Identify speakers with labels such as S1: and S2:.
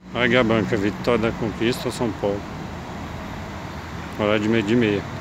S1: Águia Branca, Vitória da Conquista, São Paulo. Horário de meio-dia e meia.